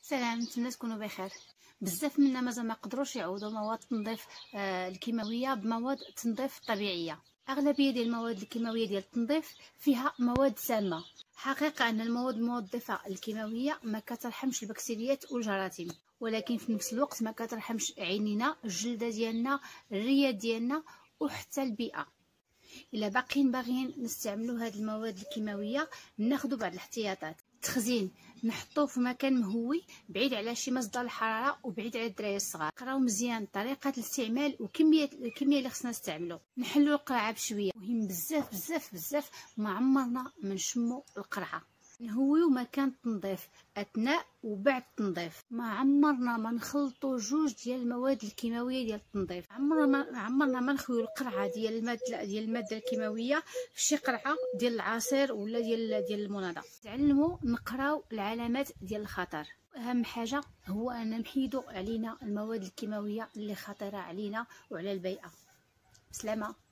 سلام، نتمنى تكونوا بخير. بزاف منا مازال ما قدروش يعوضوا مواد التنظيف الكيماويه بمواد التنظيف الطبيعيه. اغلبيه ديال المواد الكيماويه ديال التنظيف فيها مواد سامه. حقيقه ان المواد المنظفه الكيماويه ما كترحمش البكتيريات والجراثيم، ولكن في نفس الوقت ما كترحمش عينينا، الجلده ديالنا، الريه ديالنا وحتى البيئه. الا باغيين نستعملوا هذه المواد الكيماويه ناخذوا بعض الاحتياطات. تخزين، نحطوه في مكان مهوي بعيد على شي مصدر الحراره وبعيد على الدراري الصغار. نقراو مزيان طريقه الاستعمال وكميه اللي خصنا نستعملو. نحلو القرعه بشويه، مهم بزاف بزاف بزاف ما عمرنا ما نشمو القرعه. نهويو مكان التنظيف اثناء وبعد التنظيف. ما عمرنا ما نخلطوا جوج ديال المواد الكيماويه ديال التنظيف. عمرنا ما نخويو القرعه ديال الماده الكيماويه في شي قرعه ديال العصير ولا ديال المناضه. تعلموا نقراو العلامات ديال الخطر. اهم حاجه هو ان نحيدوا علينا المواد الكيماويه اللي خطيره علينا وعلى البيئه. بسلامه.